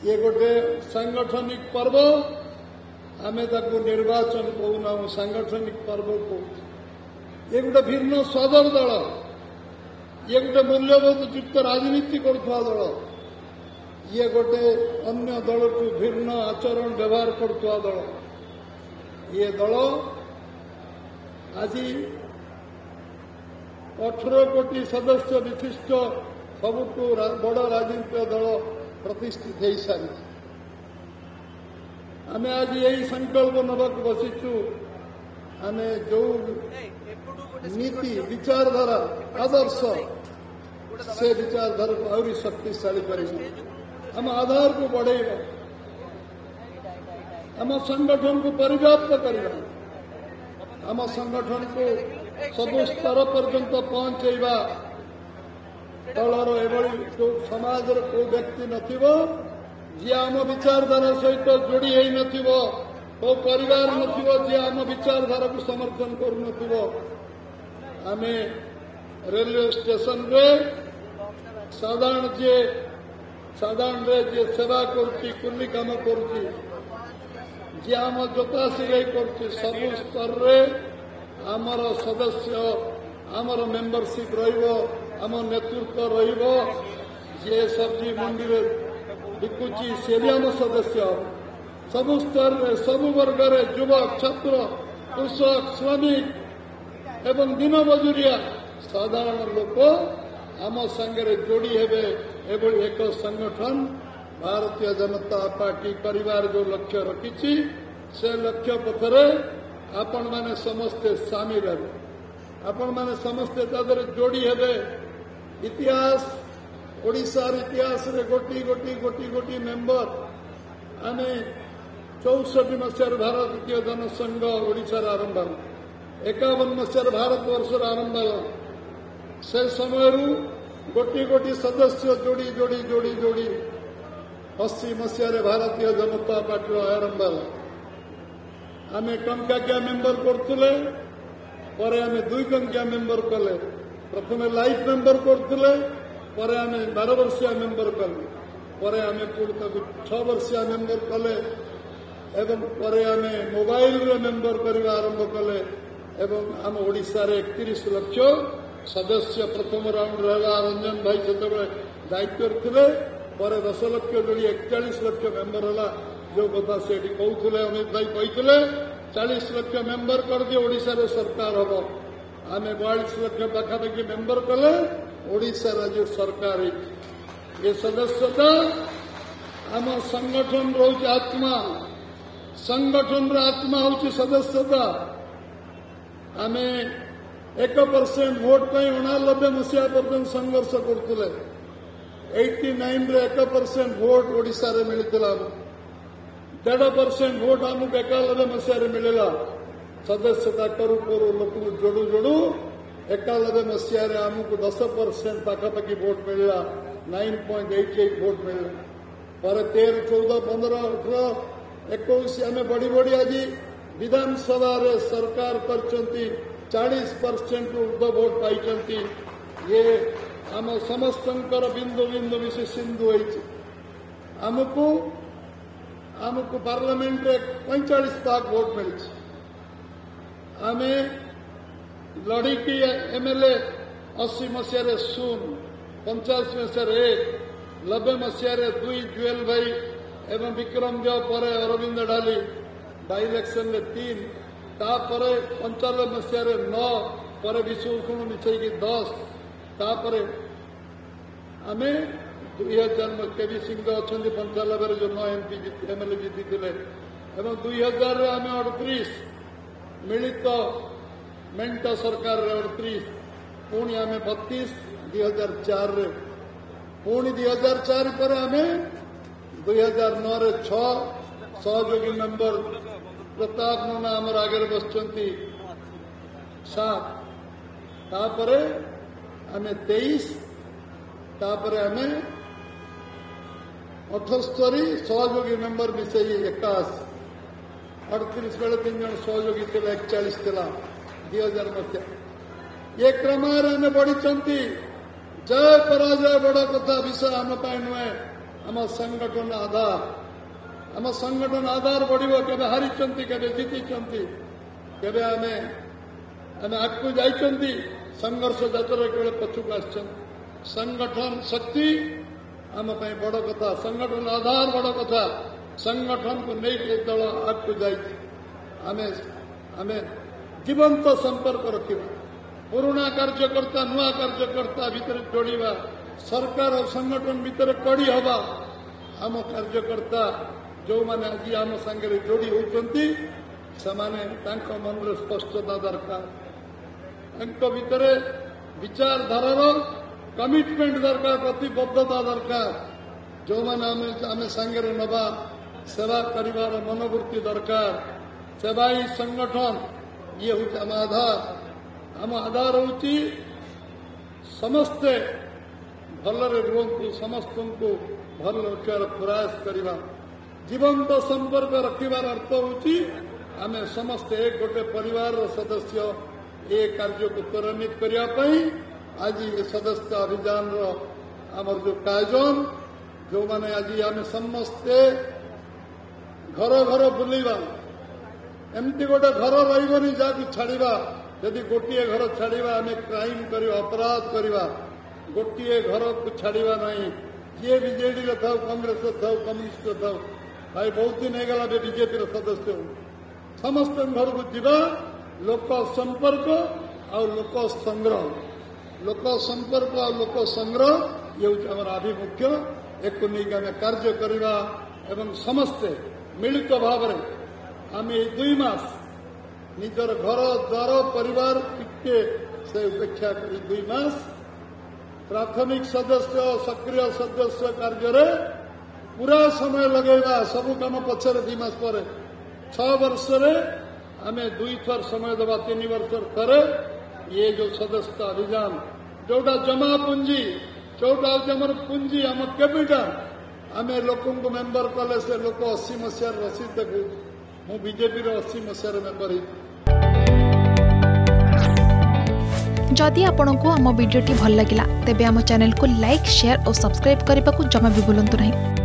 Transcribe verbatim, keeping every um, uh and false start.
ये गोटे सांगठनिक पर्व आमे ताकू निर्वाचन कहूना सांगठनिक पर्व को ये गोटे भिन्न स्वादर दल ये गोटे मूल्यबोध युक्त राजनीति करुवा दल ये गोटे अन्य दल को भिन्न आचरण व्यवहार करुवा दल ये दल आज अठारह कोटी सदस्य विशिष्ट सबुठू बड़ राजनीतिक दल प्रतिष्ठित हो सारी आमे आज यही संकल्प नवाक बसीचु आमे जो नीति विचारधारा आदर्श से विचारधारा को आहरी शक्तिशाली करेंगे हम आधार को बढ़ेगा हम संगठन को परिव्याप्त करवा हम संगठन को सब स्तर पर्यंत पहुंचेगा दलर एभली जो समाज को व्यक्ति नथिबो जी आम विचारधारा सहित जोड़ी होई नथिबो को परिवार नथिबो जी आम विचारधारा को समर्थन करू नथिबो आमे रेलवे स्टेशन रे साधारण जे साधारण रे जे सेवा करुची कुली काम करुची जी आम जोता सिलाई करुची सब स्तर रे आमर सदस्य आमर मेंबरशिप रहिबो आम नेतृत्व रहिबो जे सब्जी मंडी रे बिकुची से भी आम सदस्य सब स्तर रे सब वर्ग रे युवक छात्र कृषक श्रमिक एवं दिन मजूरिया साधारण लोक आम संगे जोड़ी हेबे एभली एक संगठन भारतीय जनता पार्टी परिवार जो लक्ष्य रखिछि से लक्ष्य पथरे आपण माने समस्ते सामिल हेबे आपण माने समस्ते तादर जोड़ी हेबे इतिहास ओडिशार इतिहास रे गोटी गोटी गोटी गोटी मेंबर आमे चौसठी मसीहार भारतीय जनसंघ ओडिशार आरंभ एकावन मसीहार भारत वर्षर आरंभ से समय गोटी गोटी सदस्य जोड़ी जोड़ी जोड़ी जोड़ी अस्सी मसीहार भारतीय जनता पार्टी आरंभ आमे टंकाकिया मेंबर करथुले परे आमे दुई टंकिया मेंबर कले प्रथम लाइफ मेंबर करथुले परे आमे बारह वर्षिया मेंबर कले परे आमे पुरतक छह वर्षिया मेंबर कले एवं परे आमे मोबाइल रे मेंबर करबा आरंभ कले एवं आम ओडिशा रे इकतीस लाख सदस्य प्रथम राउंड रहला रंजन भाई जतबे दायित्व रखिले परे दस लाख जोड़ी इकतालीस लाख मेंबर हला जो कथा से कहते अमित भाई कहते चालीस लाख मेंबर कर दिए ओडिशा रे सरकार हम आमे बयालीस लाख पाखापाखि मेंबर कले ओडिशा राज्य सरकार ये सदस्यता आम संगठन रोच आत्मा संगठन आत्मा हूँ सदस्यता आमे एक परसेंट भोट पर अणानबे मसीहा पर्यंत संघर्ष करते एट्टी नाइन रे एक परसेंट भोट ओडिशा रे मिलता डेढ़ परसेंट भोट आमको एकानबे मसीह मिलला सदस्यता करू करू लोक जोड़ू जोड़ू एकानबे मसीह आमको दस परसेंट पाखापाखि भोट मिलला नाइन पॉइंट एट एट भोट मिलला पर तेरह चौदह पंद्रह अठारह इक्कीस आम बढ़ी बढ़ी आज विधानसभा रे सरकार करचंती चालीस परसेंट ऊर्ध्व भोट पाई ये आम समस्तंकर बिंदु बिंदु विशेष सिंधु आमको आमको पार्लियामेंट रे पैंचाश भाग भोट मिली आमे लड़की एमएलए अस्सी मसीह शून्य पंचाश मसीह एक नब्बे मसीह दुई जुएल भाई एवं विक्रम देव पर अरविंद डाली बाई इलेक्शन रे तीन तापरे पंचानबे मसीह नौ पर विश्वभूषण मिसेकी दस तापरे आमे दुई हजार में केवी सिंह अच्छा पंचानबे जो नौ एमपी एमएलए जीति थे एवं दुई हजार आम अड़तीस मिलित मेंट सरकार अड़तीस पुणी आम बतीस दुई हजार चार पुणी दुई हजार चार पर आम दुई हजार नौ सहयोगी मेंबर प्रताप नना आमर आगे बसचंती सात तापरे आम तेईस तापरे आम अठस्तरी सहयोगी मेंबर मिसे एकाश अड़तीस बेले तीन जन सहयोगी थे एकचाश दुई हजार मसीहा ये क्रम आम बढ़ी जय पराजय बड़ कथा विषय आम नुहे आम संगठन आधार आम संगठन आधार बढ़िबो केबे हारिचंती केबे जीतिचंती केबे आमे आमे आगु जाइचंती संघर्ष जात्रा केवल पछुक आछन संगठन शक्ति आम पई बड़ कथा संगठन आधार बड़ कथा संगठन को नहीं दल आगु जाई आमे आमे जीवंत संपर्क रखिबा पुराना कार्यकर्ता नुआ कार्यकर्ता भीतर जोड़िबा सरकार और संगठन भीतर कड़ी हवा आम कार्यकर्ता जो माने आज आम संगे जोड़ी होती मन स्पष्टता दरकार भीतर विचारधारार कमिटमेंट दरकार प्रतिबद्धता दरकार जो माने आम संगे नवा सेवा करिवार मनोवृत्ति दरकार सेवाई संगठन ये हूँ आम आधार आम आधार हूँ समस्ते भलरे रुहतु समस्त को भल रखार प्रयास करवा जीवंत संपर्क रखार अर्थ हूँ आम समस्ते एक गोटे परिवार सदस्य ए कार्य को त्वरान्वित करने आज ये सदस्य अभियान आमर जो आयोजन जो माने आज आम समस्ते घर घर बुलवा एमती गोटे घर रही जहाँ छाड़ा यदि गोटे घर छाड़ा आम क्राइम कर अपराध करवा गोटे घर को छाड़ा नहीं किए बीजेडी था कांग्रेस था कम्युनिस्ट था भाई बहुत दिन होगा बीजेपी सदस्य समस्त घर को जीवा लोक संपर्क और लोक संग्रह लोक संपर्क और लोक संग्रह ये हूँ आम आभिमुख्य एक नहीं आम कार्य करवा एवं समस्ते मिलित भाव आम ये दुई मास निजर घर द्वार परिवार टिके से उपेक्षा कर दुई मास प्राथमिक सदस्य सक्रिय सदस्य कार्य पूरा समय लगेगा सबू कम पचर दुई मास पर छ वर्ष आम दुई थर समय दबा तीन वर्ष थरे ये जो सदस्य अभियान जोटा जमा पुंजी जोटा आम पुंजी आम कैपिटाल आम लोक मेम्बर कले से लोक अशी मसीहार रसीद देखू मु बीजेपी अशी मसीहार मेम्बर जदि आपंक आम भिडी भल लगा तेब आम चैनल को लाइक शेयर और सब्सक्राइब करने को जमा भी भूलु नहीं।